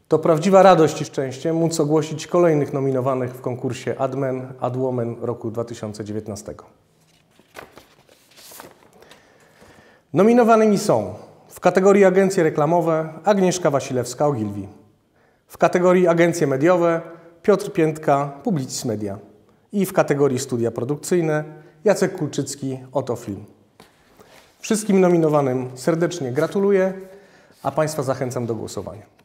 To prawdziwa radość i szczęście móc ogłosić kolejnych nominowanych w konkursie AdMen, AdWoman roku 2019. Nominowanymi są w kategorii Agencje reklamowe Agnieszka Wasilewska-Ogilvii, w kategorii Agencje mediowe Piotr Piętka, Publicis Media i w kategorii Studia produkcyjne Jacek Kulczycki, Oto Film. Wszystkim nominowanym serdecznie gratuluję, a Państwa zachęcam do głosowania.